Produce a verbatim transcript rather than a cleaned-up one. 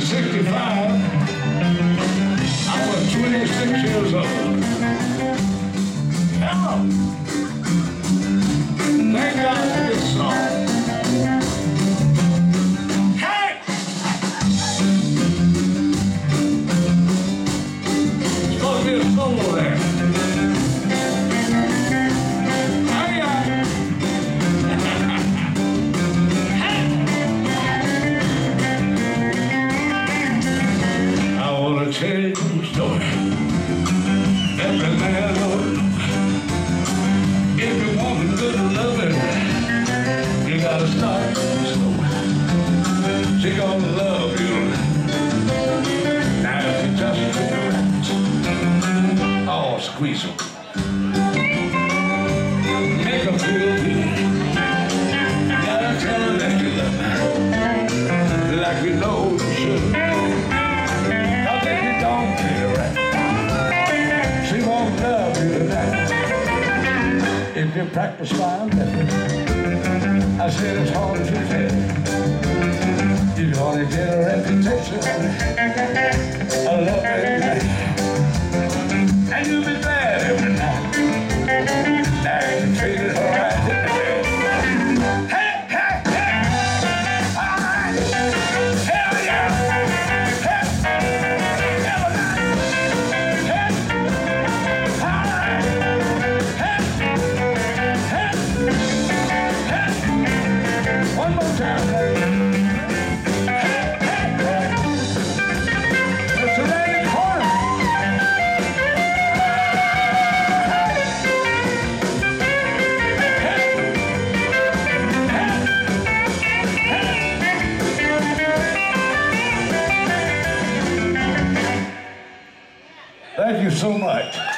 sixty-five, I was twenty-six years old. Hello. Thank God for this song. Hey! It's supposed to be a solo there. Tell you a story. Every man knows. If you want good loving, you gotta start slow. She gonna love you. Now if you just look around, oh, squeeze them, make them feel good. You gotta tell her that you love her, like you know you should. She won't love you tonight if you practice fine method. I said as hard as you can. You're gonna get a reputation of love every night, and you'll be glad every night that you treated her right. Hey, hey, hey! All right! Hell yeah! Hey! One more time, lady. It's a lady corner. Thank you so much.